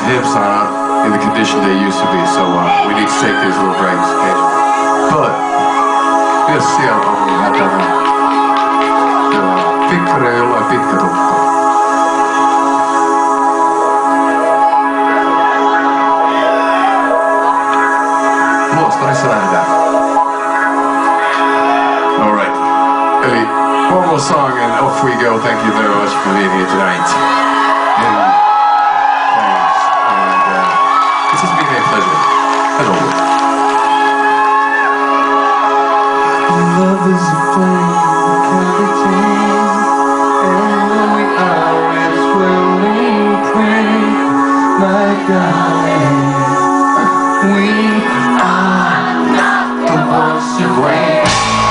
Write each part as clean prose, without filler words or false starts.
hips aren't in the condition they used to be, so we need to take these little breaks occasionally. But myös siellä on ihan tämä pikkare, jolla on pitkä tukka. Luostarissa lähdetään. Alright. Eli one more song and off we go. Thank you very much for being here tonight. And thanks. And this has been a pleasure, as always. Love is a flame that can be tamed, and when we are at swirling prey, my darling, we are not the ones to blame.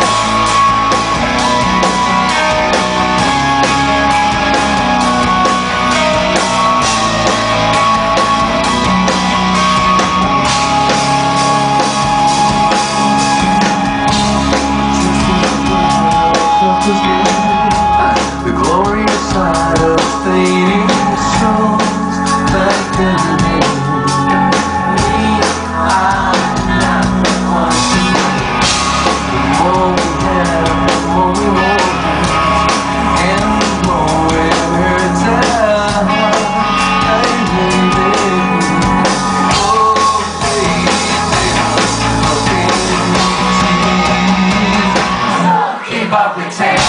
The glorious side of fading souls like the name. We are not the ones to blame. The more we have, the more we want, and the more it hurts our heart. Baby, oh baby, keep up with it.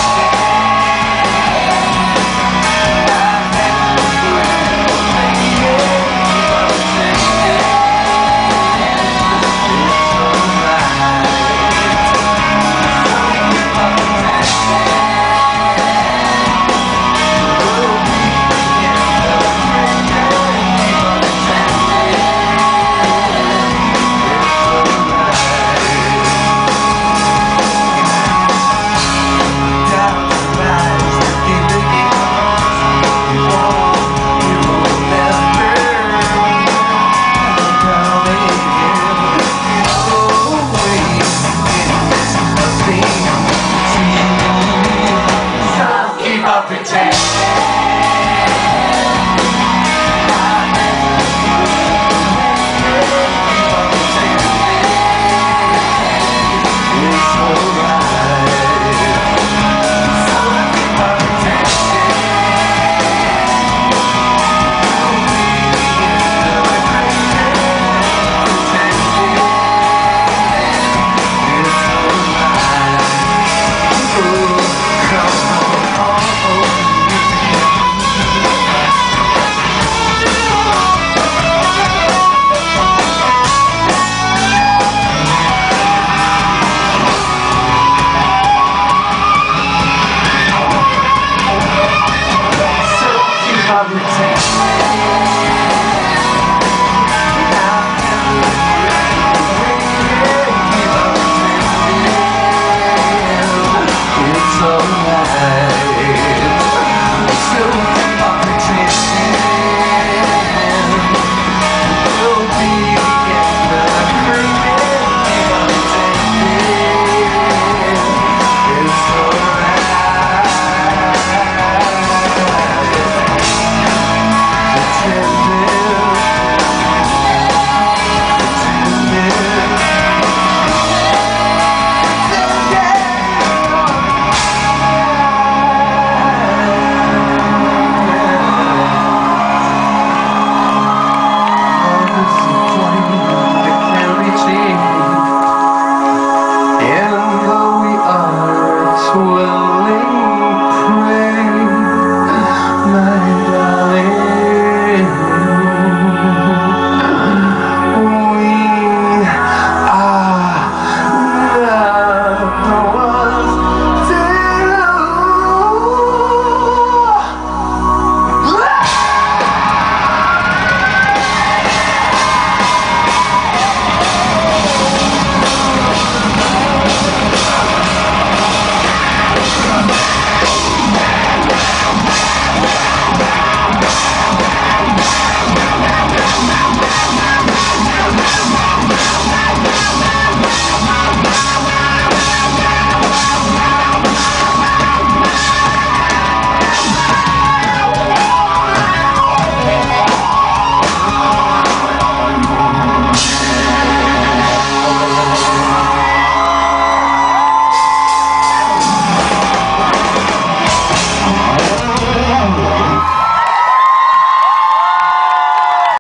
Swelling prey, my